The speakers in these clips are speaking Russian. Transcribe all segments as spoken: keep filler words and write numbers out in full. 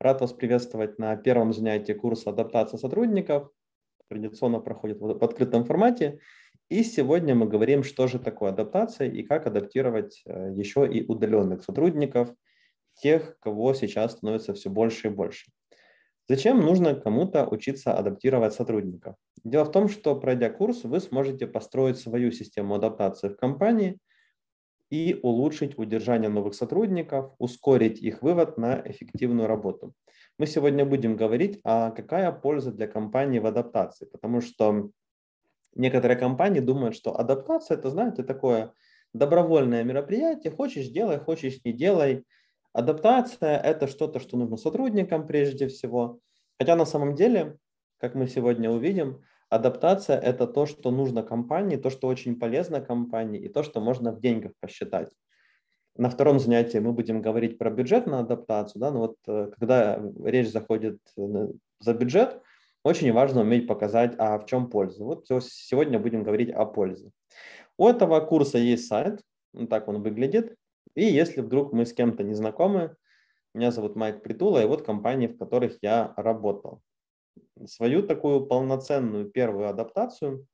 Рад вас приветствовать на первом занятии курса адаптации сотрудников. Традиционно проходит в открытом формате. И сегодня мы говорим, что же такое адаптация и как адаптировать еще и удаленных сотрудников, тех, кого сейчас становится все больше и больше. Зачем нужно кому-то учиться адаптировать сотрудников? Дело в том, что пройдя курс, вы сможете построить свою систему адаптации в компании и улучшить удержание новых сотрудников, ускорить их вывод на эффективную работу. Мы сегодня будем говорить, а какая польза для компании в адаптации, потому что некоторые компании думают, что адаптация – это, знаете, такое добровольное мероприятие, хочешь – делай, хочешь – не делай. Адаптация – это что-то, что нужно сотрудникам прежде всего, хотя на самом деле, как мы сегодня увидим, адаптация – это то, что нужно компании, то, что очень полезно компании и то, что можно в деньгах посчитать. На втором занятии мы будем говорить про бюджетную адаптацию. Да? Но вот когда речь заходит за бюджет, очень важно уметь показать, а в чем польза. Вот сегодня будем говорить о пользе. У этого курса есть сайт, вот так он выглядит. И если вдруг мы с кем-то не знакомы, меня зовут Майк Притула, и вот компании, в которых я работал. Свою такую полноценную первую адаптацию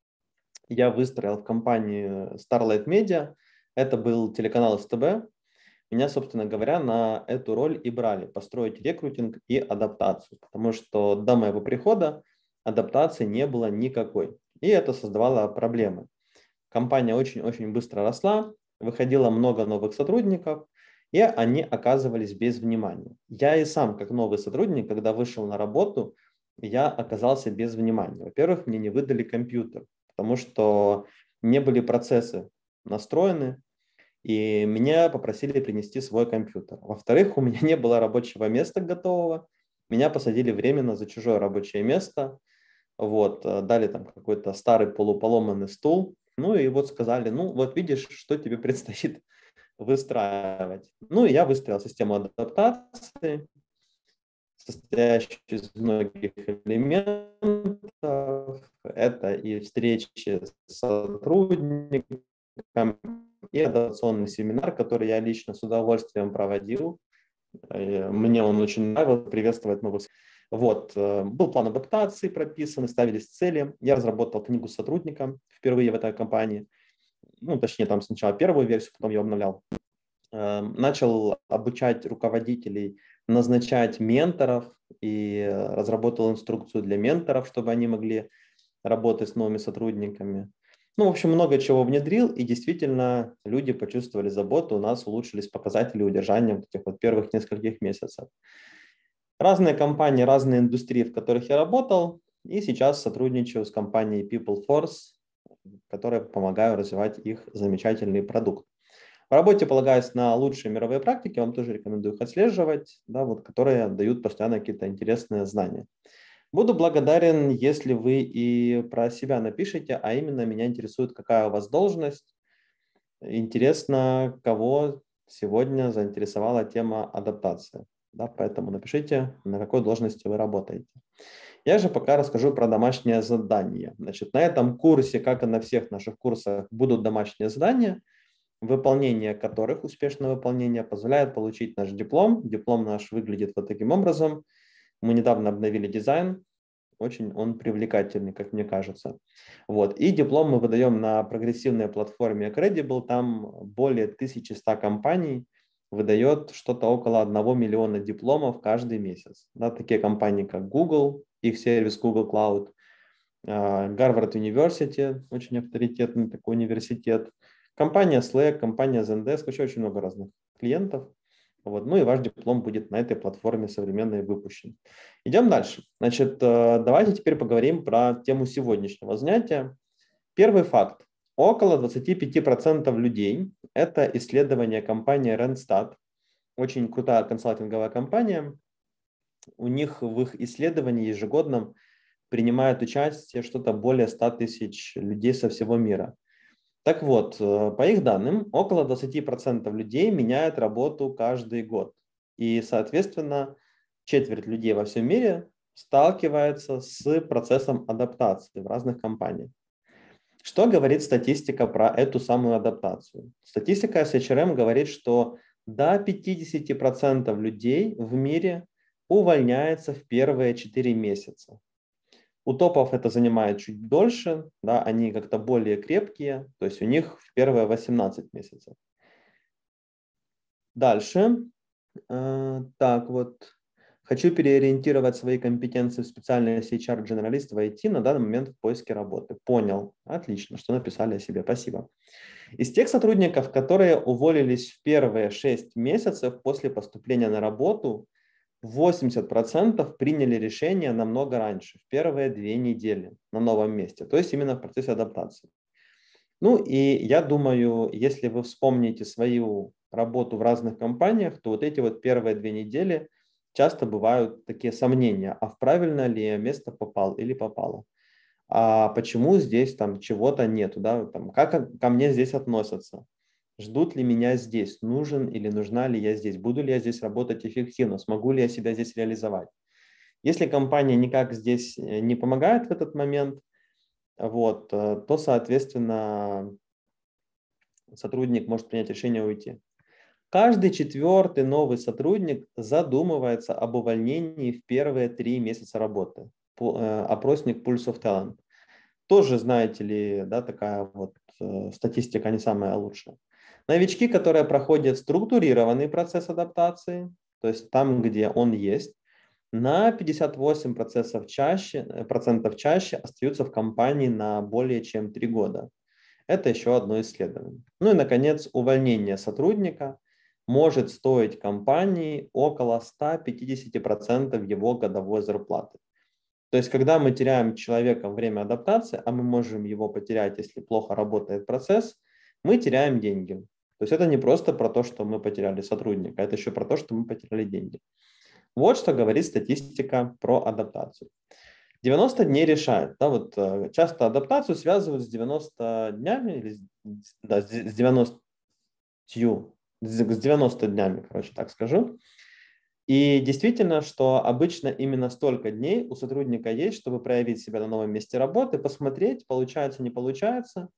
я выстроил в компании Starlight Media. Это был телеканал СТБ. Меня, собственно говоря, на эту роль и брали, построить рекрутинг и адаптацию, потому что до моего прихода адаптации не было никакой. И это создавало проблемы. Компания очень-очень быстро росла, выходило много новых сотрудников, и они оказывались без внимания. Я и сам, как новый сотрудник, когда вышел на работу, я оказался без внимания. Во-первых, мне не выдали компьютер, потому что не были процессы настроены, и меня попросили принести свой компьютер. Во-вторых, у меня не было рабочего места готового, меня посадили временно за чужое рабочее место, вот, дали там какой-то старый полуполоманный стул, ну и вот сказали, ну вот видишь, что тебе предстоит выстраивать. Ну и я выстроил систему адаптации, состоящую из многих элементов. Это и встречи с сотрудниками, и адаптационный семинар, который я лично с удовольствием проводил. Мне он очень нравился, приветствовать новых. Вот, был план адаптации прописан, ставились цели. Я разработал книгу сотрудника впервые в этой компании. Ну, точнее, там сначала первую версию, потом я обновлял. Начал обучать руководителей, назначать менторов и разработал инструкцию для менторов, чтобы они могли работать с новыми сотрудниками. Ну, в общем, много чего внедрил, и действительно люди почувствовали заботу, у нас улучшились показатели удержания вот этих вот первых нескольких месяцев. Разные компании, разные индустрии, в которых я работал, и сейчас сотрудничаю с компанией PeopleForce, которая помогаю развивать их замечательный продукт. В работе полагаюсь на лучшие мировые практики, вам тоже рекомендую их отслеживать, да, вот, которые дают постоянно какие-то интересные знания. Буду благодарен, если вы и про себя напишите, а именно меня интересует, какая у вас должность. Интересно, кого сегодня заинтересовала тема адаптации. Да, поэтому напишите, на какой должности вы работаете. Я же пока расскажу про домашнее задание. Значит, на этом курсе, как и на всех наших курсах, будут домашние задания, выполнение которых, успешное выполнение, позволяет получить наш диплом. Диплом наш выглядит вот таким образом. Мы недавно обновили дизайн, очень он привлекательный, как мне кажется. Вот. И диплом мы выдаем на прогрессивной платформе Credible, там более тысячи ста компаний выдает что-то около одного миллиона дипломов каждый месяц. Да, такие компании, как Google, их сервис Google Cloud, Harvard University, очень авторитетный такой университет, компания Slack, компания Zendesk, еще очень много разных клиентов. Вот. Ну и ваш диплом будет на этой платформе современной выпущен. Идем дальше. Значит, давайте теперь поговорим про тему сегодняшнего занятия. Первый факт. Около двадцати пяти процентов людей, это исследование компании Randstad, очень крутая консалтинговая компания, у них в их исследовании ежегодном принимают участие что-то более ста тысяч людей со всего мира. Так вот, по их данным, около двадцати процентов людей меняют работу каждый год. И, соответственно, четверть людей во всем мире сталкивается с процессом адаптации в разных компаниях. Что говорит статистика про эту самую адаптацию? Статистика эс эйч ар эм говорит, что до пятидесяти процентов людей в мире увольняется в первые четыре месяца. У топов это занимает чуть дольше, да, они как-то более крепкие, то есть у них в первые восемнадцать месяцев. Дальше. Э, так вот. Хочу переориентировать свои компетенции в специальности эйч ар-дженералист в ай ти на данный момент в поиске работы. Понял. Отлично, что написали о себе. Спасибо. Из тех сотрудников, которые уволились в первые шесть месяцев после поступления на работу, восемьдесят процентов приняли решение намного раньше, в первые две недели на новом месте, то есть именно в процессе адаптации. Ну и я думаю, если вы вспомните свою работу в разных компаниях, то вот эти вот первые две недели часто бывают такие сомнения, а в правильное ли я место попал или попало. А почему здесь там чего-то нету, да, там, как ко мне здесь относятся, ждут ли меня здесь, нужен или нужна ли я здесь, буду ли я здесь работать эффективно, смогу ли я себя здесь реализовать. Если компания никак здесь не помогает в этот момент, вот, то, соответственно, сотрудник может принять решение уйти. Каждый четвертый новый сотрудник задумывается об увольнении в первые три месяца работы. Опросник Pulse of Talent. Тоже, знаете ли, да, такая вот статистика не самая лучшая. Новички, которые проходят структурированный процесс адаптации, то есть там, где он есть, на пятьдесят восемь процентов чаще, процентов чаще остаются в компании на более чем три года. Это еще одно исследование. Ну и, наконец, увольнение сотрудника может стоить компании около ста пятидесяти процентов его годовой зарплаты. То есть, когда мы теряем человека во время адаптации, а мы можем его потерять, если плохо работает процесс, мы теряем деньги. То есть, это не просто про то, что мы потеряли сотрудника, это еще про то, что мы потеряли деньги. Вот что говорит статистика про адаптацию. девяносто дней решает. Да, вот, часто адаптацию связывают с девяноста днями, или, да, с девяностью, с девяноста днями, короче, так скажу. И действительно, что обычно именно столько дней у сотрудника есть, чтобы проявить себя на новом месте работы, посмотреть, получается, не получается.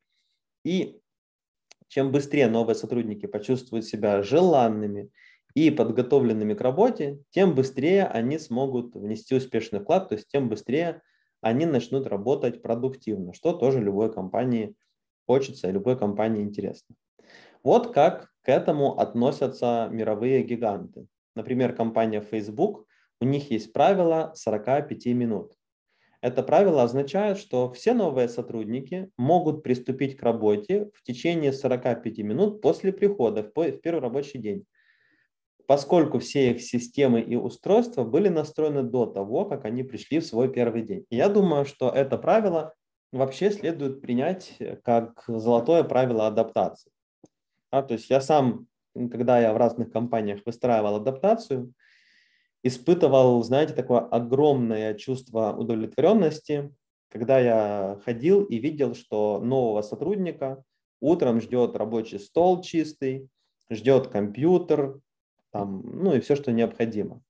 И чем быстрее новые сотрудники почувствуют себя желанными и подготовленными к работе, тем быстрее они смогут внести успешный вклад, то есть тем быстрее они начнут работать продуктивно, что тоже любой компании хочется и любой компании интересно. Вот как к этому относятся мировые гиганты. Например, компания Facebook, у них есть правило сорока пяти минут. Это правило означает, что все новые сотрудники могут приступить к работе в течение сорока пяти минут после прихода в первый рабочий день, поскольку все их системы и устройства были настроены до того, как они пришли в свой первый день. И я думаю, что это правило вообще следует принять как золотое правило адаптации. А, то есть я сам, когда я в разных компаниях выстраивал адаптацию, испытывал, знаете, такое огромное чувство удовлетворенности, когда я ходил и видел, что нового сотрудника утром ждет рабочий стол чистый, ждет компьютер, там, ну и все, что необходимо.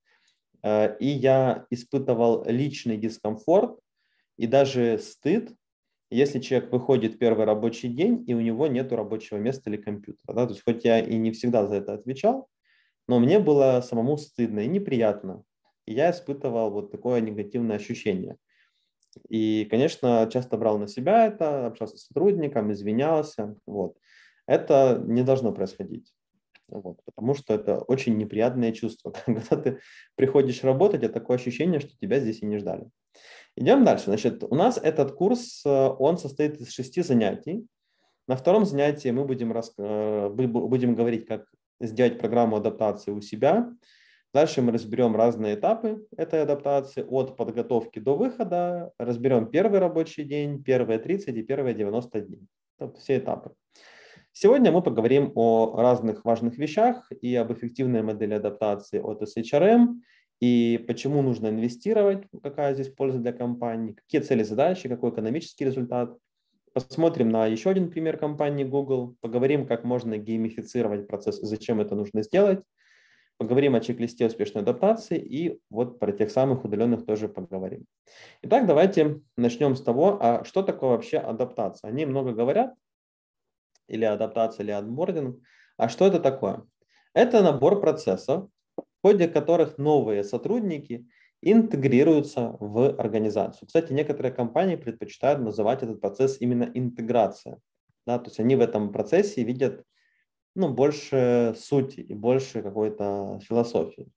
И я испытывал личный дискомфорт и даже стыд, если человек выходит в первый рабочий день, и у него нет рабочего места или компьютера. Да? То есть хоть я и не всегда за это отвечал, но мне было самому стыдно и неприятно. И я испытывал вот такое негативное ощущение. И, конечно, часто брал на себя это, общался с сотрудником, извинялся. Вот. Это не должно происходить. Вот, потому что это очень неприятное чувство. Когда ты приходишь работать, это такое ощущение, что тебя здесь и не ждали. Идем дальше. Значит, у нас этот курс, он состоит из шести занятий. На втором занятии мы будем, рас... будем говорить, как сделать программу адаптации у себя. Дальше мы разберем разные этапы этой адаптации, от подготовки до выхода. Разберем первый рабочий день, первые тридцать и первые девяносто дней. Это все этапы. Сегодня мы поговорим о разных важных вещах и об эффективной модели адаптации от эс эйч ар эм, и почему нужно инвестировать, какая здесь польза для компании, какие цели, задачи, какой экономический результат. Посмотрим на еще один пример компании Google, поговорим, как можно геймифицировать процесс и зачем это нужно сделать, поговорим о чек-листе успешной адаптации и вот про тех самых удаленных тоже поговорим. Итак, давайте начнем с того, а что такое вообще адаптация. Они много говорят, или адаптация, или онбординг. А что это такое? Это набор процессов, в ходе которых новые сотрудники интегрируются в организацию. Кстати, некоторые компании предпочитают называть этот процесс именно интеграция. Да, то есть они в этом процессе видят ну, больше сути и больше какой-то философии.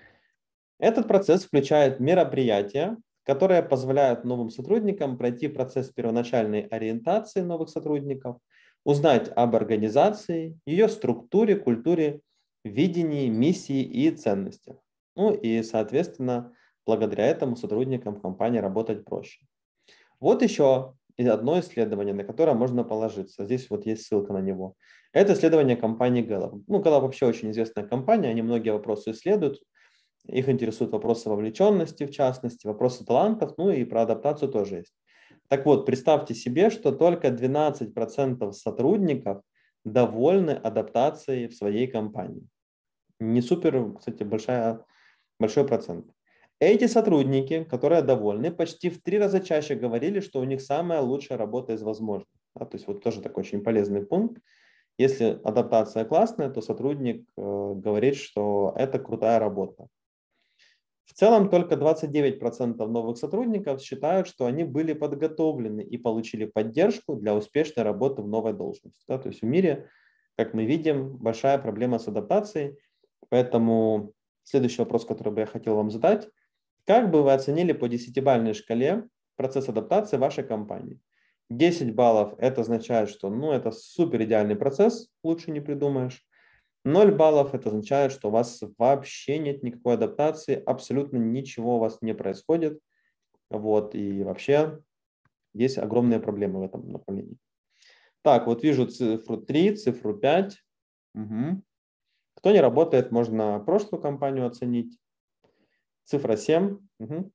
Этот процесс включает мероприятия, которые позволяют новым сотрудникам пройти процесс первоначальной ориентации новых сотрудников, узнать об организации, ее структуре, культуре, видении, миссии и ценностях. Ну и, соответственно, благодаря этому сотрудникам в компании работать проще. Вот еще одно исследование, на которое можно положиться. Здесь вот есть ссылка на него. Это исследование компании Gallup. Ну, Gallup вообще очень известная компания, они многие вопросы исследуют. Их интересуют вопросы вовлеченности, в частности, вопросы талантов, ну и про адаптацию тоже есть. Так вот, представьте себе, что только двенадцать процентов сотрудников довольны адаптацией в своей компании. Не супер, кстати, большая, большой процент. Эти сотрудники, которые довольны, почти в три раза чаще говорили, что у них самая лучшая работа из возможных. Да, то есть вот тоже такой очень полезный пункт. Если адаптация классная, то сотрудник э, говорит, что это крутая работа. В целом только двадцать девять процентов новых сотрудников считают, что они были подготовлены и получили поддержку для успешной работы в новой должности. Да, то есть в мире, как мы видим, большая проблема с адаптацией. Поэтому следующий вопрос, который бы я хотел вам задать. Как бы вы оценили по десятибалльной шкале процесс адаптации вашей компании? десять баллов – это означает, что ну, это супер идеальный процесс, лучше не придумаешь. ноль баллов – это означает, что у вас вообще нет никакой адаптации, абсолютно ничего у вас не происходит. Вот, и вообще есть огромные проблемы в этом направлении. Так, вот вижу цифру три, цифру пять. Угу. Кто не работает, можно прошлую компанию оценить. Цифра семь. Угу.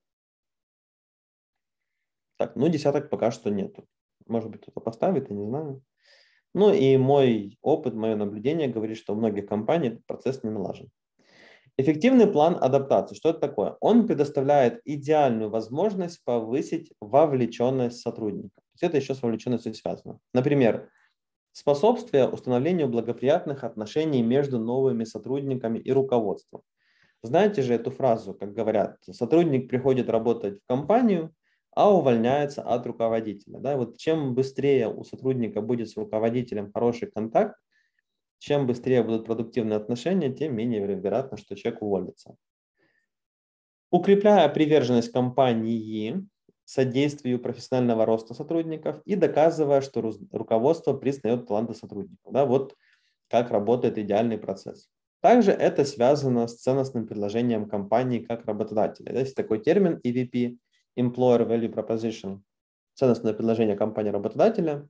Так, ну десяток пока что нету. Может быть, кто-то поставит, я не знаю. Ну и мой опыт, мое наблюдение говорит, что у многих компаний этот процесс не налажен. Эффективный план адаптации. Что это такое? Он предоставляет идеальную возможность повысить вовлеченность сотрудника. То есть это еще с вовлеченностью связано. Например, способствие установлению благоприятных отношений между новыми сотрудниками и руководством. Знаете же эту фразу, как говорят, сотрудник приходит работать в компанию, а увольняется от руководителя. Да? Вот чем быстрее у сотрудника будет с руководителем хороший контакт, чем быстрее будут продуктивные отношения, тем менее вероятно, что человек уволится. Укрепляя приверженность компании содействию профессионального роста сотрудников и доказывая, что руководство признает таланты сотрудников. Да, вот как работает идеальный процесс. Также это связано с ценностным предложением компании как работодателя. Есть такой термин и ви пи, Employer Value Proposition, ценностное предложение компании работодателя.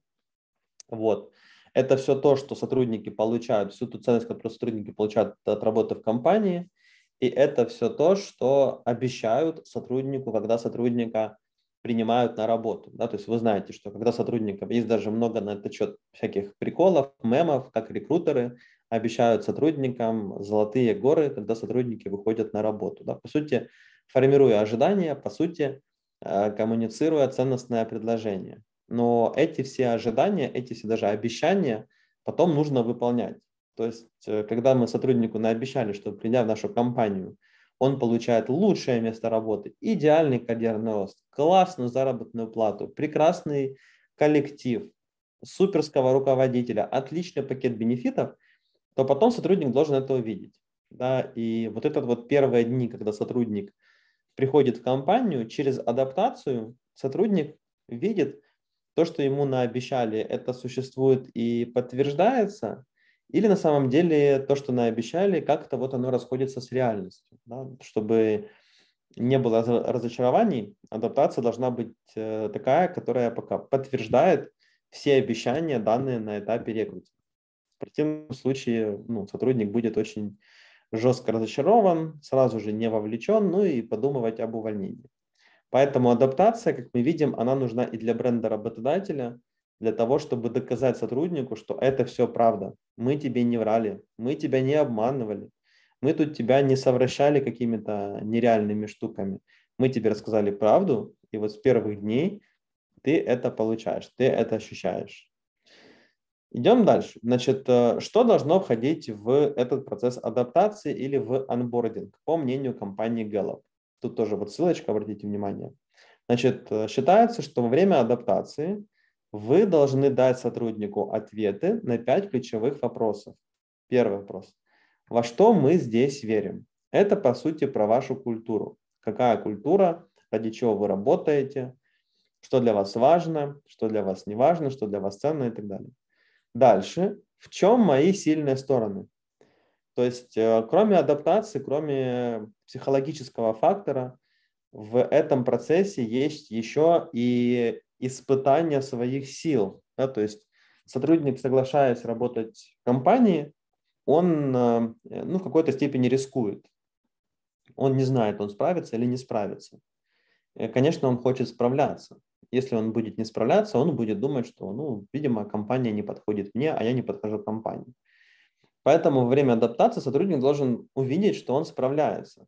Вот. Это все то, что сотрудники получают, всю ту ценность, которую сотрудники получают от работы в компании. И это все то, что обещают сотруднику, когда сотрудника принимают на работу. Да? То есть вы знаете, что когда сотрудников, есть даже много на этот счет всяких приколов, мемов, как рекрутеры обещают сотрудникам золотые горы, когда сотрудники выходят на работу. Да? По сути, формируя ожидания, по сути, коммуницируя ценностное предложение. Но эти все ожидания, эти все даже обещания потом нужно выполнять. То есть, когда мы сотруднику наобещали, что придя в нашу компанию, он получает лучшее место работы, идеальный карьерный рост, классную заработную плату, прекрасный коллектив, суперского руководителя, отличный пакет бенефитов, то потом сотрудник должен это увидеть. Да? И вот этот вот первые дни, когда сотрудник приходит в компанию, через адаптацию сотрудник видит, то, что ему наобещали, это существует и подтверждается, или на самом деле то, что наобещали, как-то вот оно расходится с реальностью. Да? Чтобы не было разочарований, адаптация должна быть такая, которая пока подтверждает все обещания, данные на этапе рекрутинга. В противном случае ну, сотрудник будет очень жестко разочарован, сразу же не вовлечен, ну и подумывать об увольнении. Поэтому адаптация, как мы видим, она нужна и для бренда работодателя, для того, чтобы доказать сотруднику, что это все правда. Мы тебе не врали, мы тебя не обманывали, мы тут тебя не совращали какими-то нереальными штуками. Мы тебе рассказали правду, и вот с первых дней ты это получаешь, ты это ощущаешь. Идем дальше. Значит, что должно входить в этот процесс адаптации или в онбординг, по мнению компании Gallup? Тут тоже вот ссылочка, обратите внимание. Значит, считается, что во время адаптации вы должны дать сотруднику ответы на пять ключевых вопросов. Первый вопрос. Во что мы здесь верим? Это, по сути, про вашу культуру. Какая культура, ради чего вы работаете, что для вас важно, что для вас не важно, что для вас ценно и так далее. Дальше. В чем мои сильные стороны? То есть, кроме адаптации, кроме психологического фактора, в этом процессе есть еще и испытание своих сил. Да? То есть, сотрудник, соглашаясь работать в компании, он ну, в какой-то степени рискует. Он не знает, он справится или не справится. Конечно, он хочет справляться. Если он будет не справляться, он будет думать, что, ну, видимо, компания не подходит мне, а я не подхожу компании. Поэтому во время адаптации сотрудник должен увидеть, что он справляется.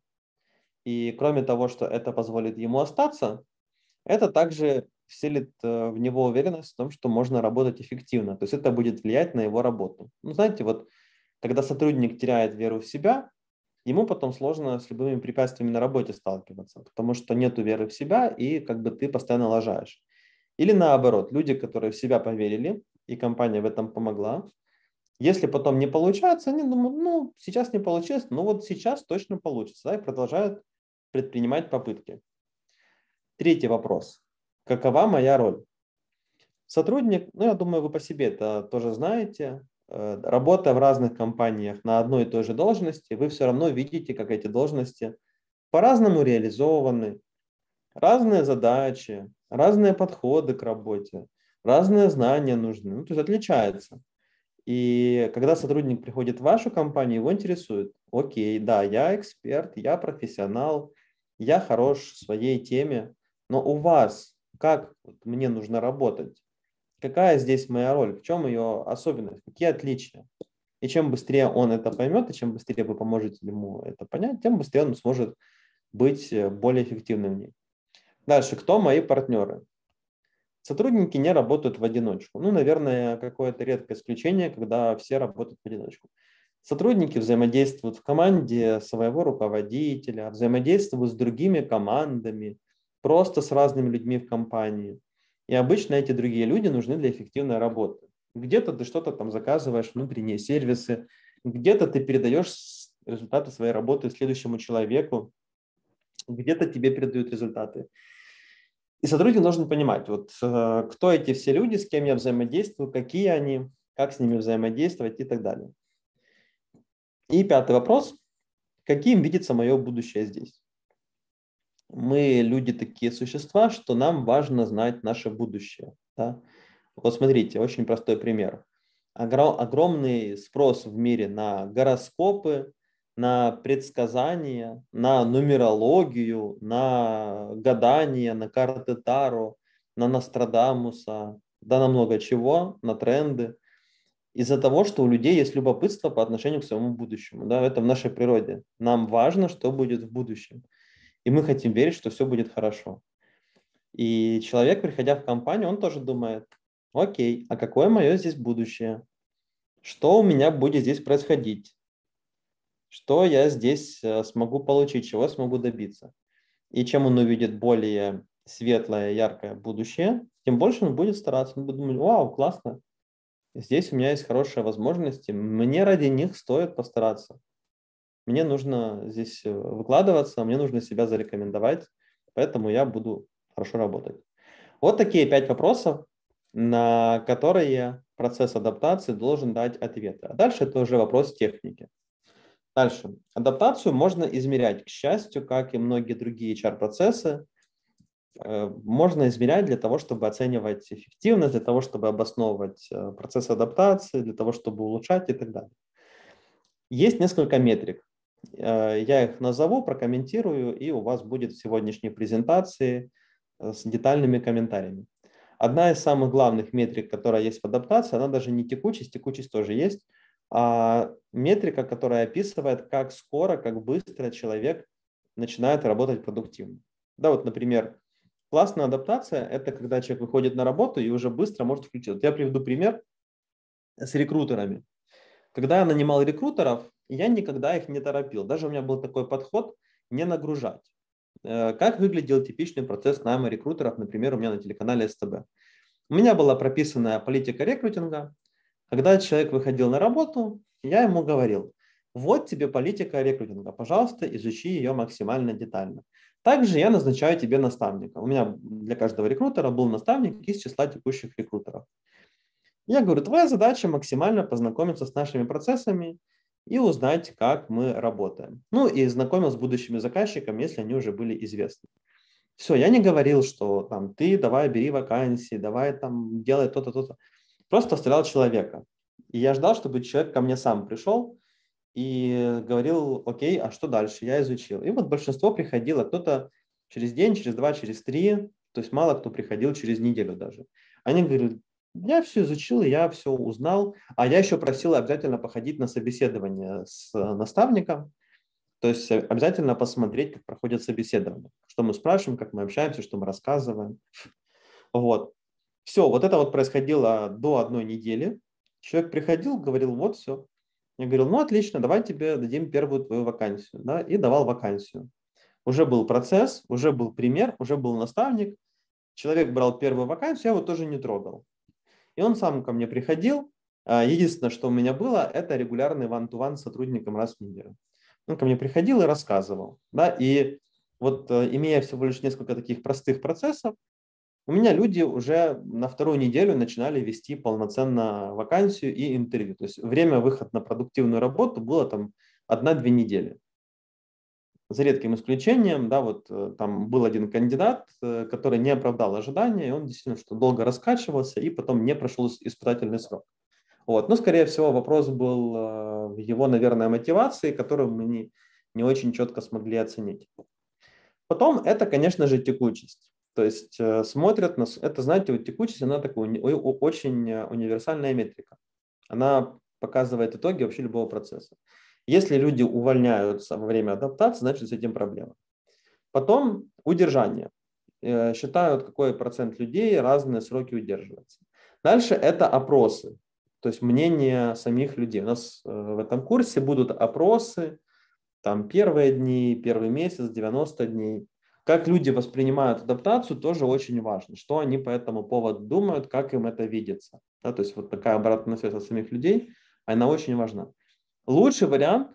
И кроме того, что это позволит ему остаться, это также вселит в него уверенность в том, что можно работать эффективно. То есть это будет влиять на его работу. Ну, знаете, вот когда сотрудник теряет веру в себя, ему потом сложно с любыми препятствиями на работе сталкиваться, потому что нет веры в себя, и как бы ты постоянно лажаешь. Или наоборот, люди, которые в себя поверили, и компания в этом помогла, если потом не получается, они думают, ну, сейчас не получилось, но вот сейчас точно получится, да, и продолжают предпринимать попытки. Третий вопрос. Какова моя роль? Сотрудник, ну, я думаю, вы по себе это тоже знаете, работая в разных компаниях на одной и той же должности, вы все равно видите, как эти должности по-разному реализованы, разные задачи, разные подходы к работе, разные знания нужны, ну, то есть отличается. И когда сотрудник приходит в вашу компанию, его интересует, окей, да, я эксперт, я профессионал, я хорош в своей теме, но у вас как мне нужно работать? Какая здесь моя роль? В чем ее особенность? Какие отличия? И чем быстрее он это поймет, и чем быстрее вы поможете ему это понять, тем быстрее он сможет быть более эффективным в ней. Дальше, кто мои партнеры? Сотрудники не работают в одиночку. Ну, наверное, какое-то редкое исключение, когда все работают в одиночку. Сотрудники взаимодействуют в команде своего руководителя, взаимодействуют с другими командами, просто с разными людьми в компании. И обычно эти другие люди нужны для эффективной работы. Где-то ты что-то там заказываешь, внутренние сервисы, где-то ты передаешь результаты своей работы следующему человеку, где-то тебе передают результаты. И сотрудник должен понимать, вот кто эти все люди, с кем я взаимодействую, какие они, как с ними взаимодействовать и так далее. И пятый вопрос. Каким видится мое будущее здесь? Мы люди такие существа, что нам важно знать наше будущее. Да? Вот смотрите, очень простой пример. Огромный спрос в мире на гороскопы, на предсказания, на нумерологию, на гадания, на карты Таро, на Нострадамуса, да на много чего, на тренды. Из-за того, что у людей есть любопытство по отношению к своему будущему. Да, это в нашей природе. Нам важно, что будет в будущем. И мы хотим верить, что все будет хорошо. И человек, приходя в компанию, он тоже думает, окей, а какое мое здесь будущее? Что у меня будет здесь происходить? Что я здесь смогу получить, чего смогу добиться? И чем он увидит более светлое, яркое будущее, тем больше он будет стараться. Он будет думать, вау, классно, здесь у меня есть хорошие возможности, мне ради них стоит постараться. Мне нужно здесь выкладываться, мне нужно себя зарекомендовать, поэтому я буду хорошо работать. Вот такие пять вопросов, на которые процесс адаптации должен дать ответы. А дальше это уже вопрос техники. Дальше. Адаптацию можно измерять, к счастью, как и многие другие эйч ар-процессы. Можно измерять для того, чтобы оценивать эффективность, для того, чтобы обосновывать процесс адаптации, для того, чтобы улучшать и так далее. Есть несколько метрик. Я их назову, прокомментирую, и у вас будет в сегодняшней презентации с детальными комментариями. Одна из самых главных метрик, которая есть в адаптации, она даже не текучесть, текучесть тоже есть, а метрика, которая описывает, как скоро, как быстро человек начинает работать продуктивно. Да, вот, например, классная адаптация – это когда человек выходит на работу и уже быстро может включить. Вот я приведу пример. с рекрутерами. Когда я нанимал рекрутеров, я никогда их не торопил. Даже у меня был такой подход не нагружать. Как выглядел типичный процесс найма рекрутеров, например, у меня на телеканале СТБ. У меня была прописанная политика рекрутинга. Когда человек выходил на работу, я ему говорил: вот тебе политика рекрутинга, пожалуйста, изучи ее максимально детально. Также я назначаю тебе наставника. У меня для каждого рекрутера был наставник из числа текущих рекрутеров. Я говорю: твоя задача максимально познакомиться с нашими процессами и узнать, как мы работаем. Ну и знакомил с будущими заказчиками, если они уже были известны. Все, я не говорил, что там ты давай бери вакансии, давай там делай то-то, то-то. Просто оставлял человека. И я ждал, чтобы человек ко мне сам пришел и говорил: окей, а что дальше? Я изучил. И вот большинство приходило, кто-то через день, через два, через три, то есть мало кто приходил через неделю даже. Они говорят: я все изучил, я все узнал, а я еще просил обязательно походить на собеседование с наставником, то есть обязательно посмотреть, как проходит собеседование, что мы спрашиваем, как мы общаемся, что мы рассказываем. Вот. Все, вот это вот происходило до одной недели. Человек приходил, говорил: вот все. Я говорил: ну отлично, давай тебе дадим первую твою вакансию. Да? И давал вакансию. Уже был процесс, уже был пример, уже был наставник. Человек брал первую вакансию, я его тоже не трогал. И он сам ко мне приходил. Единственное, что у меня было, это регулярный one-to-one с сотрудником раз в неделю. Он ко мне приходил и рассказывал. Да? И вот имея всего лишь несколько таких простых процессов, у меня люди уже на вторую неделю начинали вести полноценно вакансию и интервью. То есть время выхода на продуктивную работу было там одна-две недели. За редким исключением, да, вот там был один кандидат, который не оправдал ожидания, и он действительно что долго раскачивался и потом не прошел испытательный срок. Вот. Но, скорее всего, вопрос был в его, наверное, мотивации, которую мы не, не очень четко смогли оценить. Потом это, конечно же, текучесть. То есть э, смотрят на... Это, знаете, вот текучесть, она такая очень универсальная метрика. Она показывает итоги вообще любого процесса. Если люди увольняются во время адаптации, значит, с этим проблема. Потом удержание. Э, считают, какой процент людей разные сроки удерживается. Дальше это опросы. То есть мнение самих людей. У нас э, в этом курсе будут опросы, там первые дни, первый месяц, девяносто дней. Как люди воспринимают адаптацию, тоже очень важно. Что они по этому поводу думают, как им это видится. Да, то есть вот такая обратная связь от самих людей, она очень важна. Лучший вариант,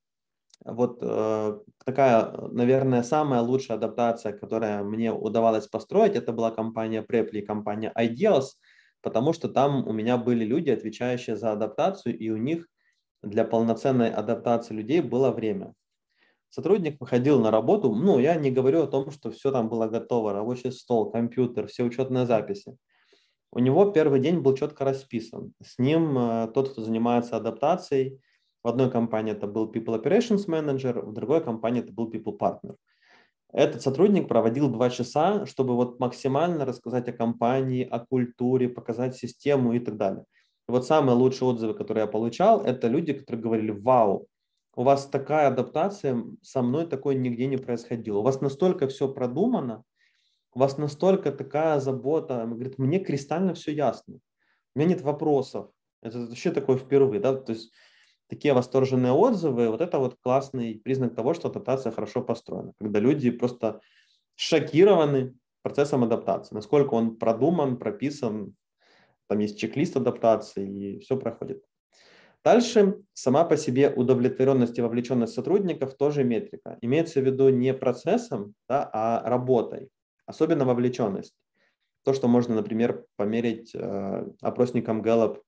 вот э, такая, наверное, самая лучшая адаптация, которая мне удавалось построить, это была компания Preply и компания Ideals, потому что там у меня были люди, отвечающие за адаптацию, и у них для полноценной адаптации людей было время. Сотрудник выходил на работу, ну, я не говорю о том, что все там было готово, рабочий стол, компьютер, все учетные записи. У него первый день был четко расписан. С ним э, тот, кто занимается адаптацией, в одной компании это был People Operations Manager, в другой компании это был People Partner. Этот сотрудник проводил два часа, чтобы вот максимально рассказать о компании, о культуре, показать систему и так далее. И вот самые лучшие отзывы, которые я получал, это люди, которые говорили: вау, у вас такая адаптация, со мной такое нигде не происходило. У вас настолько все продумано, у вас настолько такая забота. Он говорит: мне кристально все ясно. У меня нет вопросов. Это вообще такое впервые. Да? То есть такие восторженные отзывы, вот это вот классный признак того, что адаптация хорошо построена. Когда люди просто шокированы процессом адаптации. Насколько он продуман, прописан. Там есть чек-лист адаптации, и все проходит. Дальше сама по себе удовлетворенность и вовлеченность сотрудников тоже метрика. Имеется в виду не процессом, да, а работой, особенно вовлеченность. То, что можно, например, померить э, опросником Gallup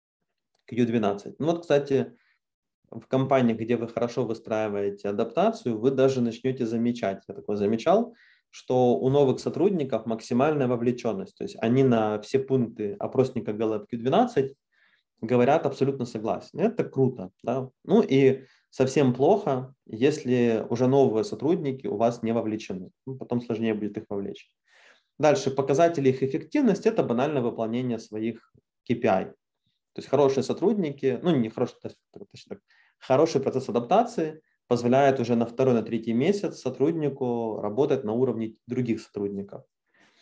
кью двенадцать. Ну вот, кстати, в компаниях, где вы хорошо выстраиваете адаптацию, вы даже начнете замечать, я такое замечал, что у новых сотрудников максимальная вовлеченность. То есть они на все пункты опросника Gallup кью двенадцать говорят абсолютно согласен. Это круто. Да? Ну и совсем плохо, если уже новые сотрудники у вас не вовлечены. Ну, потом сложнее будет их вовлечь. Дальше, показатели их эффективности – это банальное выполнение своих кей пи ай. То есть хорошие сотрудники, ну не хорошие, точнее так, хороший процесс адаптации позволяет уже на второй, на третий месяц сотруднику работать на уровне других сотрудников.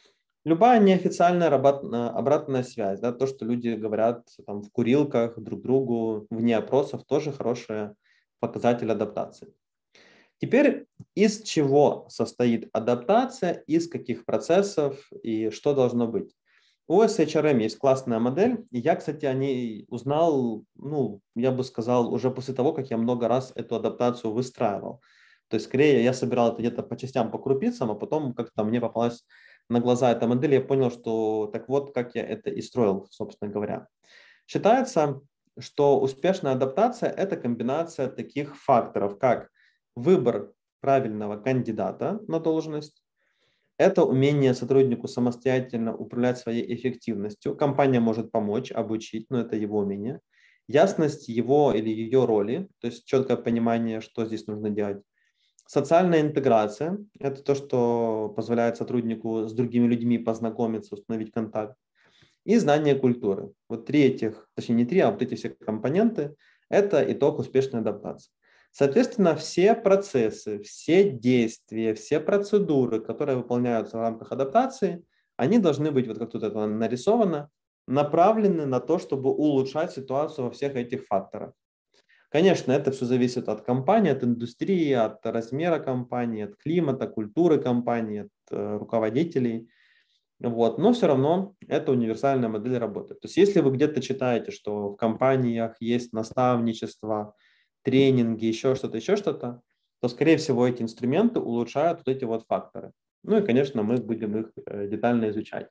Любая неофициальная обратная связь, да, то, что люди говорят там, в курилках друг другу, вне опросов, тоже хороший показатель адаптации. Теперь из чего состоит адаптация, из каких процессов и что должно быть? У эс эйч ар эм есть классная модель, и я, кстати, о ней узнал, ну, я бы сказал, уже после того, как я много раз эту адаптацию выстраивал. То есть, скорее, я собирал это где-то по частям, по крупицам, а потом как-то мне попалась на глаза эта модель, и я понял, что так вот, как я это и строил, собственно говоря. Считается, что успешная адаптация – это комбинация таких факторов, как выбор правильного кандидата на должность, это умение сотруднику самостоятельно управлять своей эффективностью. Компания может помочь, обучить, но это его умение. Ясность его или ее роли, то есть четкое понимание, что здесь нужно делать. Социальная интеграция – это то, что позволяет сотруднику с другими людьми познакомиться, установить контакт. И знание культуры. Вот три этих, точнее не три, а вот эти все компоненты – это итог успешной адаптации. Соответственно, все процессы, все действия, все процедуры, которые выполняются в рамках адаптации, они должны быть, вот как тут это нарисовано, направлены на то, чтобы улучшать ситуацию во всех этих факторах. Конечно, это все зависит от компании, от индустрии, от размера компании, от климата, культуры компании, от э, руководителей. Вот. Но все равно эта универсальная модель работает. То есть если вы где-то читаете, что в компаниях есть наставничество, тренинги, еще что-то, еще что-то, то, скорее всего, эти инструменты улучшают вот эти вот факторы. Ну и, конечно, мы будем их детально изучать.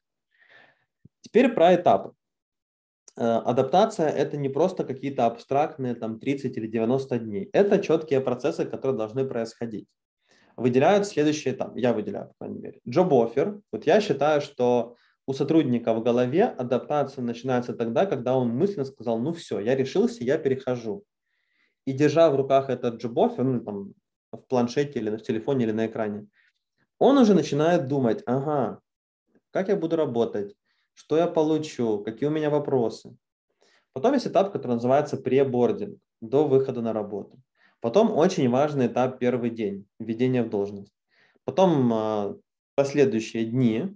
Теперь про этапы. Адаптация – это не просто какие-то абстрактные там, тридцать или девяносто дней. Это четкие процессы, которые должны происходить. Выделяют следующий этап. Я выделяю, по крайней мере. Job offer. Вот я считаю, что у сотрудника в голове адаптация начинается тогда, когда он мысленно сказал, ну все, я решился, я перехожу. И держа в руках этот job offer, ну там в планшете или в телефоне или на экране, он уже начинает думать, ага, как я буду работать, что я получу, какие у меня вопросы. Потом есть этап, который называется пребординг, до выхода на работу. Потом очень важный этап первый день, введение в должность. Потом э, последующие дни.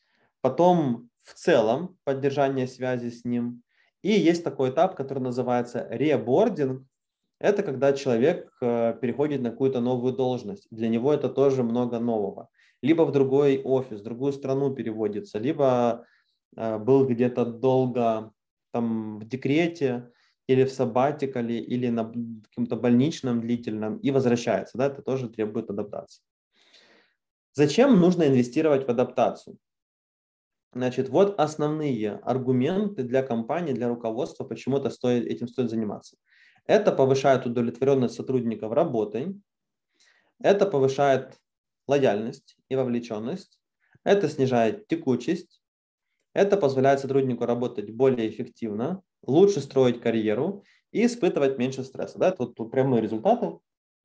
Потом в целом поддержание связи с ним. И есть такой этап, который называется ребординг. Это когда человек э, переходит на какую-то новую должность. Для него это тоже много нового. Либо в другой офис, в другую страну переводится, либо э, был где-то долго там, в декрете или в саббатикале, или на каком-то больничном длительном и возвращается. Да, это тоже требует адаптации. Зачем нужно инвестировать в адаптацию? Значит, вот основные аргументы для компании, для руководства, почему это стоит, этим стоит заниматься. Это повышает удовлетворенность сотрудников работой, это повышает лояльность и вовлеченность, это снижает текучесть, это позволяет сотруднику работать более эффективно, лучше строить карьеру и испытывать меньше стресса. Да, это вот прямые результаты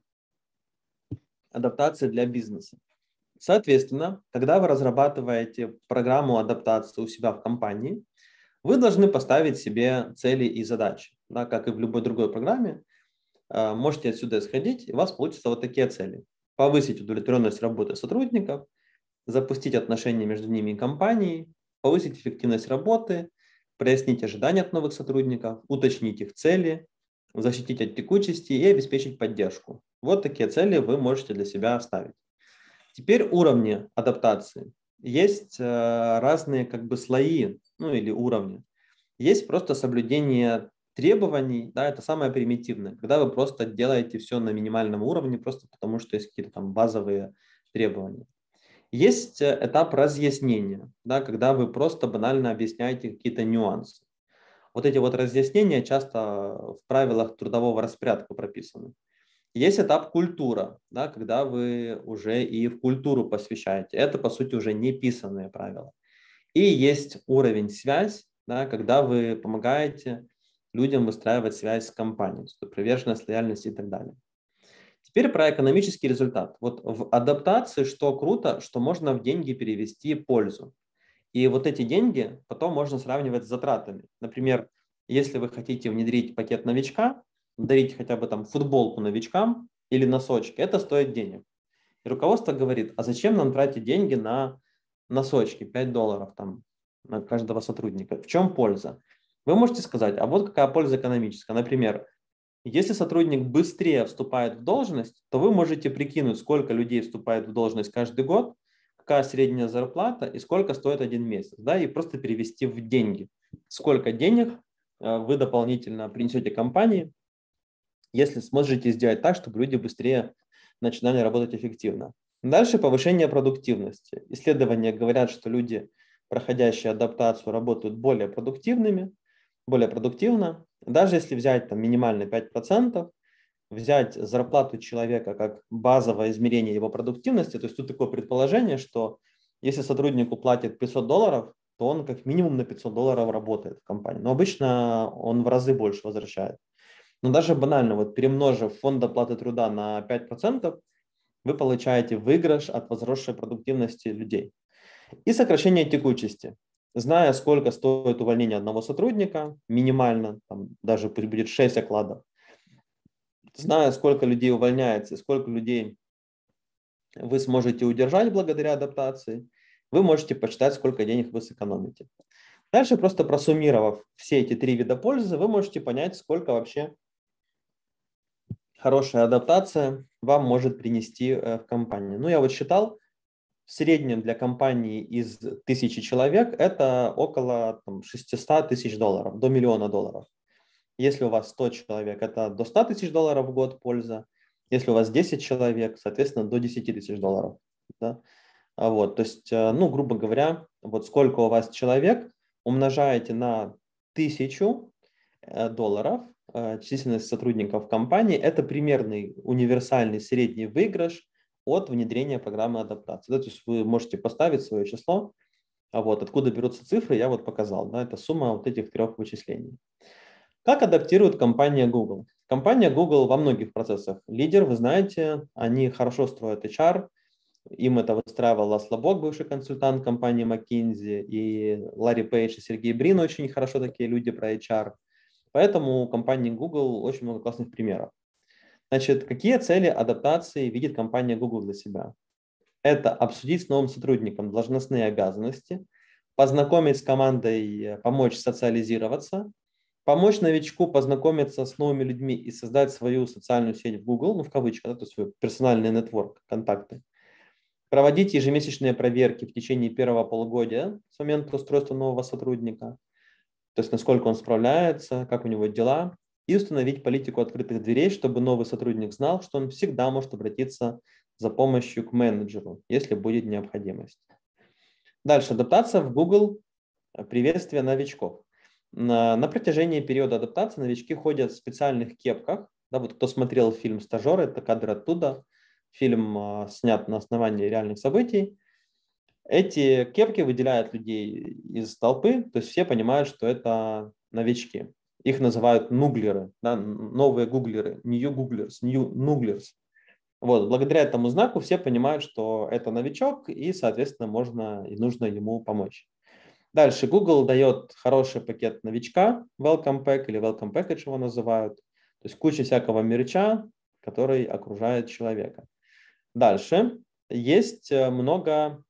адаптации для бизнеса. Соответственно, когда вы разрабатываете программу адаптации у себя в компании, вы должны поставить себе цели и задачи. Да, как и в любой другой программе, можете отсюда исходить, и у вас получатся вот такие цели. Повысить удовлетворенность работы сотрудников, запустить отношения между ними и компанией, повысить эффективность работы, прояснить ожидания от новых сотрудников, уточнить их цели, защитить от текучести и обеспечить поддержку. Вот такие цели вы можете для себя ставить. Теперь уровни адаптации. Есть э, разные как бы слои, ну или уровни. Есть просто соблюдение требований, да, это самое примитивное, когда вы просто делаете все на минимальном уровне, просто потому что есть какие-то там базовые требования. Есть этап разъяснения, да, когда вы просто банально объясняете какие-то нюансы. Вот эти вот разъяснения часто в правилах трудового распорядка прописаны. Есть этап культура, да, когда вы уже и в культуру посвящаете. Это, по сути, уже не писанные правила. И есть уровень связь, да, когда вы помогаете людям выстраивать связь с компанией, приверженность, лояльность и так далее. Теперь про экономический результат. Вот в адаптации что круто, что можно в деньги перевести пользу. И вот эти деньги потом можно сравнивать с затратами. Например, если вы хотите внедрить пакет новичка, дарить хотя бы там футболку новичкам или носочки, это стоит денег. И руководство говорит, а зачем нам тратить деньги на носочки, пять долларов там на каждого сотрудника. В чем польза? Вы можете сказать, а вот какая польза экономическая. Например, если сотрудник быстрее вступает в должность, то вы можете прикинуть, сколько людей вступает в должность каждый год, какая средняя зарплата и сколько стоит один месяц, да, и просто перевести в деньги. Сколько денег вы дополнительно принесете компании, если сможете сделать так, чтобы люди быстрее начинали работать эффективно. Дальше повышение продуктивности. Исследования говорят, что люди, проходящие адаптацию, работают более продуктивными, более продуктивно. Даже если взять там минимально пять процентов, взять зарплату человека как базовое измерение его продуктивности, то есть тут такое предположение, что если сотруднику платят пятьсот долларов, то он как минимум на пятьсот долларов работает в компании. Но обычно он в разы больше возвращает. Но даже банально, вот перемножив фонд оплаты труда на пять процентов, вы получаете выигрыш от возросшей продуктивности людей. И сокращение текучести. Зная, сколько стоит увольнение одного сотрудника, минимально, там, даже пусть будет шесть окладов, зная, сколько людей увольняется, сколько людей вы сможете удержать благодаря адаптации, вы можете посчитать, сколько денег вы сэкономите. Дальше, просто просуммировав все эти три вида пользы, вы можете понять, сколько вообще хорошая адаптация вам может принести в компанию. Ну, я вот считал, в среднем для компании из тысячи человек это около там, шестьсот тысяч долларов, до миллиона долларов. Если у вас сто человек, это до ста тысяч долларов в год польза. Если у вас десять человек, соответственно, до десяти тысяч долларов. Да? Вот, то есть, ну, грубо говоря, вот сколько у вас человек, умножаете на тысячу долларов численность сотрудников компании, это примерный универсальный средний выигрыш от внедрения программы адаптации. Да, то есть вы можете поставить свое число, а вот откуда берутся цифры, я вот показал. Да, это сумма вот этих трех вычислений. Как адаптирует компания Google? Компания Google во многих процессах лидер, вы знаете, они хорошо строят эйч ар, им это выстраивал Ласло Бок, бывший консультант компании McKinsey, и Ларри Пейдж и Сергей Брин очень хорошо такие люди про эйч ар. Поэтому у компании Google очень много классных примеров. Значит, какие цели адаптации видит компания Google для себя? Это обсудить с новым сотрудником должностные обязанности, познакомить с командой, помочь социализироваться, помочь новичку познакомиться с новыми людьми и создать свою социальную сеть в Google, ну в кавычках, да, то есть свой персональный нетворк, контакты. Проводить ежемесячные проверки в течение первого полугодия с момента устройства нового сотрудника, то есть насколько он справляется, как у него дела, и установить политику открытых дверей, чтобы новый сотрудник знал, что он всегда может обратиться за помощью к менеджеру, если будет необходимость. Дальше. Адаптация в Google. Приветствие новичков. На, на протяжении периода адаптации новички ходят в специальных кепках. Да, вот кто смотрел фильм «Стажеры», это кадр оттуда. Фильм а, снят на основании реальных событий. Эти кепки выделяют людей из толпы, то есть все понимают, что это новички. Их называют нуглеры, да, новые гуглеры, new googlers, new nuglers. Вот, благодаря этому знаку все понимают, что это новичок, и, соответственно, можно и нужно ему помочь. Дальше Google дает хороший пакет новичка, welcome pack или welcome package его называют, то есть куча всякого мерча, который окружает человека. Дальше есть много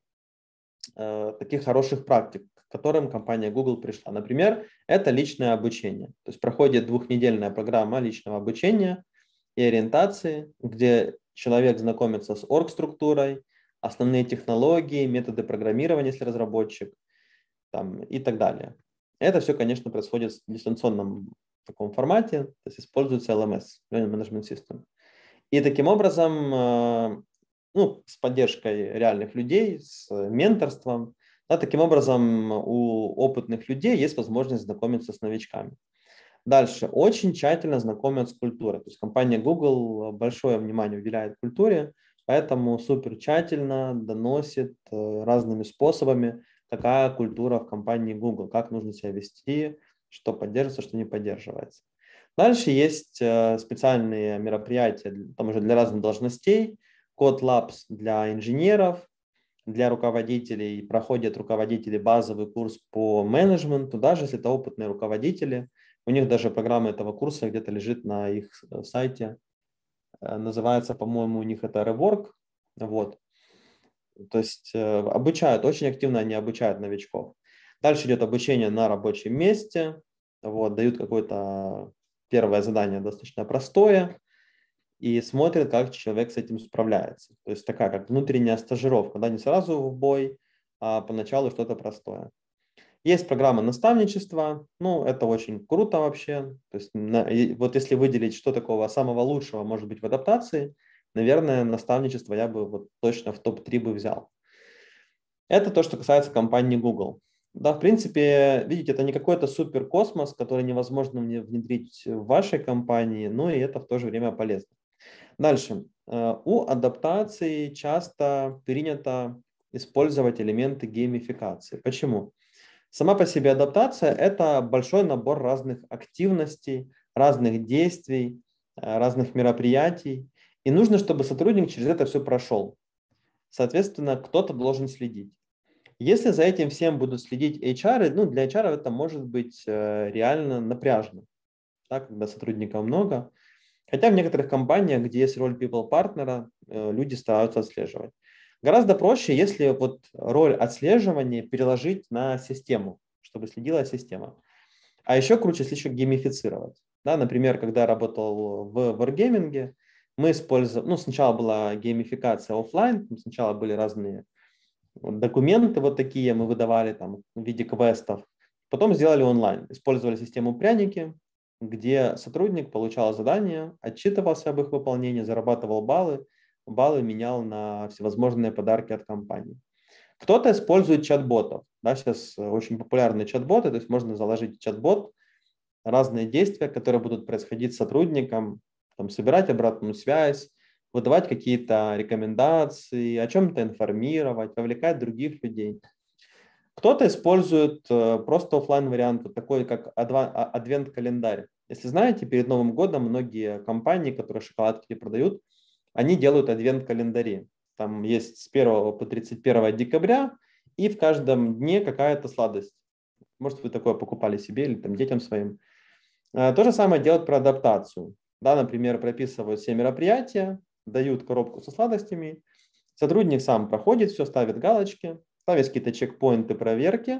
э, таких хороших практик, к которым компания Google пришла. Например, это личное обучение. То есть проходит двухнедельная программа личного обучения и ориентации, где человек знакомится с орг-структурой, основные технологии, методы программирования, если разработчик, там, и так далее. Это все, конечно, происходит в дистанционном таком формате, то есть используется эл эм эс, Learning Management System. И таким образом, ну, с поддержкой реальных людей, с менторством, да, таким образом у опытных людей есть возможность знакомиться с новичками. Дальше. Очень тщательно знакомят с культурой. То есть компания Google большое внимание уделяет культуре, поэтому супер тщательно доносит разными способами, какая культура в компании Google, как нужно себя вести, что поддерживается, что не поддерживается. Дальше есть специальные мероприятия там уже для разных должностей. Code Labs для инженеров, для руководителей. Проходят руководители базовый курс по менеджменту, даже если это опытные руководители. У них даже программа этого курса где-то лежит на их сайте. Называется, по-моему, у них это Rework. Вот. То есть обучают, очень активно они обучают новичков. Дальше идет обучение на рабочем месте. Вот, дают какое-то первое задание достаточно простое и смотрят, как человек с этим справляется. То есть такая как внутренняя стажировка, да, не сразу в бой, а поначалу что-то простое. Есть программа наставничества, ну, это очень круто вообще. То есть на, вот если выделить, что такого самого лучшего может быть в адаптации, наверное, наставничество я бы вот точно в топ три бы взял. Это то, что касается компании Google. Да, в принципе, видите, это не какой-то супер космос, который невозможно внедрить в вашей компании, но и это в то же время полезно. Дальше. У адаптации часто принято использовать элементы геймификации. Почему? Сама по себе адаптация – это большой набор разных активностей, разных действий, разных мероприятий. И нужно, чтобы сотрудник через это все прошел. Соответственно, кто-то должен следить. Если за этим всем будут следить эйч ар, ну, для эйч ар это может быть реально напряжно, да, когда сотрудников много. Хотя в некоторых компаниях, где есть роль people партнера, люди стараются отслеживать. Гораздо проще, если вот роль отслеживания переложить на систему, чтобы следила система. А еще круче, если еще геймифицировать. Да, например, когда я работал в Wargaming, мы использовали, ну, сначала была геймификация офлайн, сначала были разные документы вот такие мы выдавали там в виде квестов. Потом сделали онлайн, использовали систему пряники, где сотрудник получал задания, отчитывался об их выполнении, зарабатывал баллы, баллы менял на всевозможные подарки от компании. Кто-то использует чат-ботов. Да, сейчас очень популярны чат-боты, то есть можно заложить чат-бот, разные действия, которые будут происходить с сотрудником, там, собирать обратную связь, выдавать какие-то рекомендации, о чем-то информировать, вовлекать других людей. Кто-то использует просто офлайн вариант, вот такой как адвент-календарь. Если знаете, перед Новым годом многие компании, которые шоколадки продают, они делают адвент-календари. Там есть с первого по тридцать первое декабря, и в каждом дне какая-то сладость. Может, вы такое покупали себе или там, детям своим. То же самое делают про адаптацию. Да, например, прописывают все мероприятия, дают коробку со сладостями, сотрудник сам проходит все, ставит галочки, ставит какие-то чекпоинты проверки,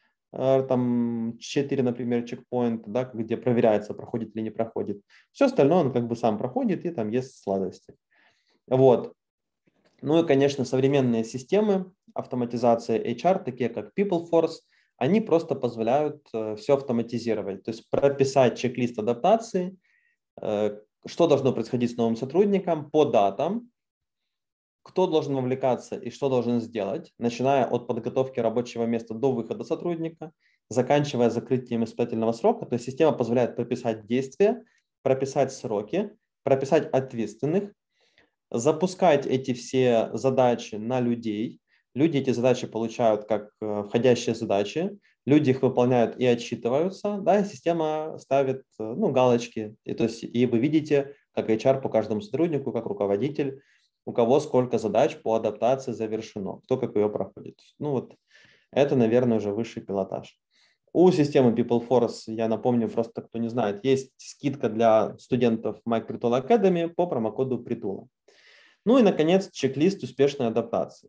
там четыре, например, чекпоинта, да, где проверяется, проходит или не проходит. Все остальное он как бы сам проходит и там ест сладости. Вот. Ну и, конечно, современные системы автоматизации эйч ар, такие как PeopleForce, они просто позволяют все автоматизировать. То есть прописать чек-лист адаптации, что должно происходить с новым сотрудником по датам, кто должен вовлекаться и что должен сделать, начиная от подготовки рабочего места до выхода сотрудника, заканчивая закрытием испытательного срока. То есть система позволяет прописать действия, прописать сроки, прописать ответственных, запускать эти все задачи на людей. Люди эти задачи получают как входящие задачи, люди их выполняют и отчитываются, да, и система ставит, ну, галочки. И, то есть, и вы видите, как эйч ар по каждому сотруднику, как руководитель, у кого сколько задач по адаптации завершено, кто как ее проходит. Ну вот это, наверное, уже высший пилотаж. У системы PeopleForce, я напомню, просто кто не знает, есть скидка для студентов MyPritool Academy по промокоду Притула. Ну и, наконец, чек-лист успешной адаптации.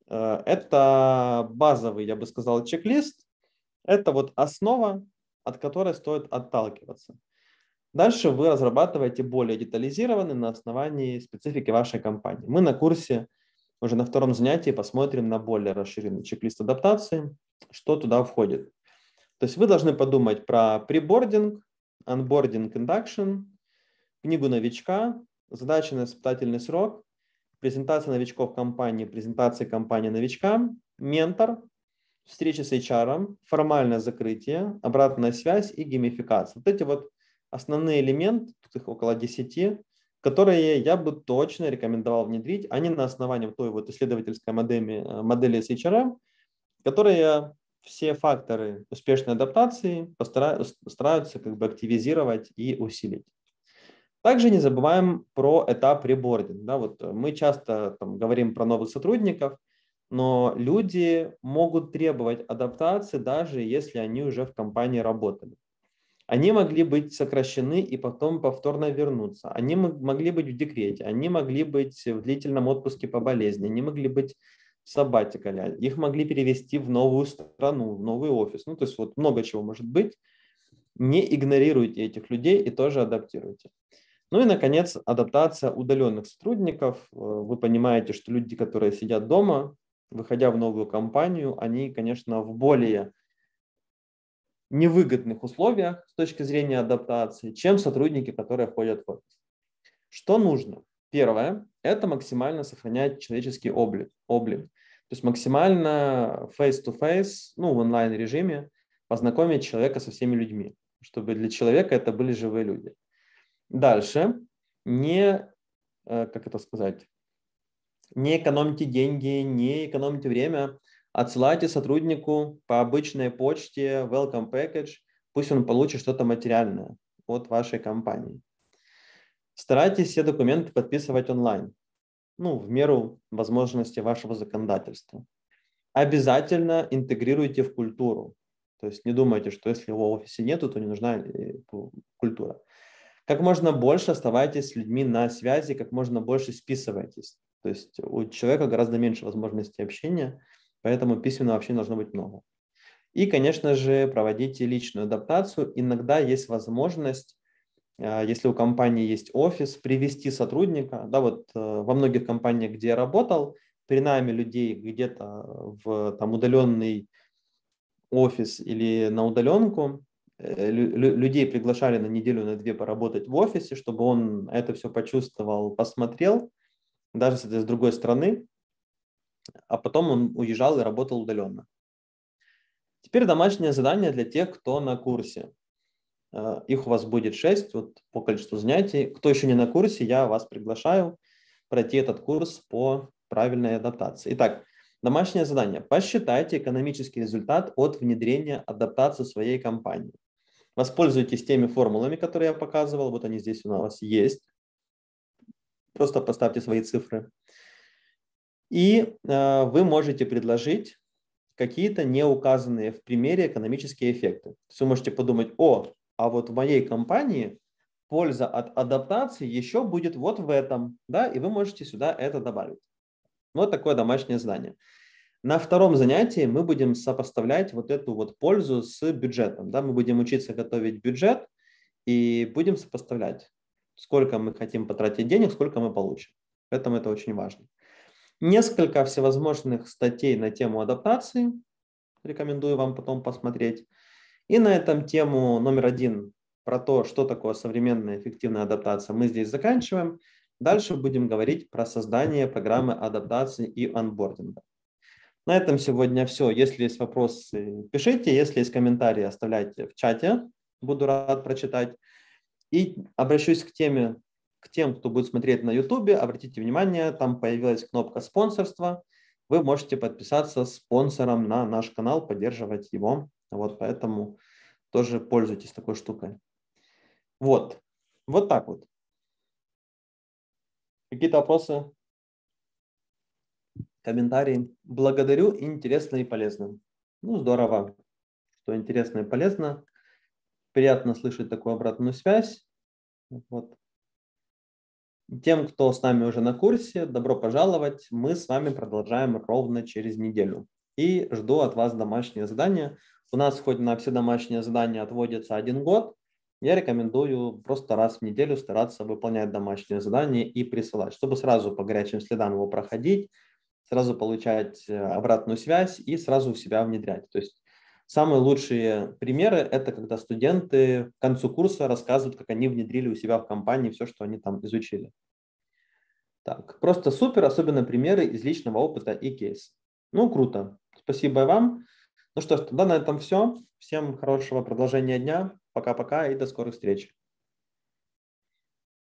Это базовый, я бы сказал, чек-лист. Это вот основа, от которой стоит отталкиваться. Дальше вы разрабатываете более детализированно на основании специфики вашей компании. Мы на курсе уже на втором занятии посмотрим на более расширенный чек-лист адаптации, что туда входит. То есть вы должны подумать про прибординг, онбординг, индакшн, книгу новичка, задачи на испытательный срок, презентация новичков компании, презентация компании новичкам, ментор, встречи с эйч ар, формальное закрытие, обратная связь и геймификация. Вот эти вот основные элементы, тут их около десяти, которые я бы точно рекомендовал внедрить, они на основании той вот исследовательской модели, модели с эйч ар, которые все факторы успешной адаптации стараются как бы активизировать и усилить. Также не забываем про этап прибординг. Да, вот мы часто там, говорим про новых сотрудников, но люди могут требовать адаптации, даже если они уже в компании работали. Они могли быть сокращены и потом повторно вернуться. Они могли быть в декрете, они могли быть в длительном отпуске по болезни, они могли быть sabbatical, их могли перевести в новую страну, в новый офис. Ну, то есть вот много чего может быть. Не игнорируйте этих людей и тоже адаптируйте. Ну и, наконец, адаптация удаленных сотрудников. Вы понимаете, что люди, которые сидят дома, выходя в новую компанию, они, конечно, в более невыгодных условиях с точки зрения адаптации, чем сотрудники, которые ходят в офис. Что нужно? Первое – это максимально сохранять человеческий облик. облик. То есть максимально face-to-face, ну, в онлайн-режиме познакомить человека со всеми людьми, чтобы для человека это были живые люди. Дальше. Не, как это сказать, не экономьте деньги, не экономьте время. Отсылайте сотруднику по обычной почте welcome package, пусть он получит что-то материальное от вашей компании. Старайтесь все документы подписывать онлайн, ну, в меру возможности вашего законодательства. Обязательно интегрируйте в культуру. То есть не думайте, что если его в офисе нету, то не нужна культура. Как можно больше оставайтесь с людьми на связи, как можно больше списывайтесь. То есть у человека гораздо меньше возможностей общения, поэтому письменного общения должно быть много. И, конечно же, проводите личную адаптацию. Иногда есть возможность, если у компании есть офис, привести сотрудника. Да, вот во многих компаниях, где я работал, при найме людей где-то в там, удаленный офис или на удаленку, людей приглашали на неделю, на две поработать в офисе, чтобы он это все почувствовал, посмотрел, даже с другой стороны, а потом он уезжал и работал удаленно. Теперь домашнее задание для тех, кто на курсе. Их у вас будет шесть вот, по количеству занятий. Кто еще не на курсе, я вас приглашаю пройти этот курс по правильной адаптации. Итак, домашнее задание. Посчитайте экономический результат от внедрения адаптации в своей компании. Воспользуйтесь теми формулами, которые я показывал. Вот они здесь у нас есть. Просто поставьте свои цифры. И э, вы можете предложить какие-то не указанные в примере экономические эффекты. То есть вы можете подумать, о, а вот в моей компании польза от адаптации еще будет вот в этом. Да? И вы можете сюда это добавить. Вот такое домашнее задание. На втором занятии мы будем сопоставлять вот эту вот пользу с бюджетом. Да? Мы будем учиться готовить бюджет и будем сопоставлять, сколько мы хотим потратить денег, сколько мы получим. Поэтому это очень важно. Несколько всевозможных статей на тему адаптации. Рекомендую вам потом посмотреть. И на этом тему номер один про то, что такое современная эффективная адаптация, мы здесь заканчиваем. Дальше будем говорить про создание программы адаптации и онбординга. На этом сегодня все. Если есть вопросы, пишите. Если есть комментарии, оставляйте в чате. Буду рад прочитать. И обращусь к теме, к тем, кто будет смотреть на YouTube. Обратите внимание, там появилась кнопка спонсорства. Вы можете подписаться спонсором на наш канал, поддерживать его. Вот поэтому тоже пользуйтесь такой штукой. Вот. Вот так вот. Какие-то вопросы? Комментарии. Благодарю, интересно и полезно. Ну, здорово, что интересно и полезно. Приятно слышать такую обратную связь. Вот. Тем, кто с нами уже на курсе, добро пожаловать. Мы с вами продолжаем ровно через неделю. И жду от вас домашнее задание. У нас хоть на все домашние задания отводится один год. Я рекомендую просто раз в неделю стараться выполнять домашнее задание и присылать, чтобы сразу по горячим следам его проходить, сразу получать обратную связь и сразу в себя внедрять. То есть самые лучшие примеры – это когда студенты к концу курса рассказывают, как они внедрили у себя в компании все, что они там изучили. Так, просто супер, особенно примеры из личного опыта и кейс. Ну, круто. Спасибо вам. Ну что ж, тогда на этом все. Всем хорошего продолжения дня. Пока-пока и до скорых встреч.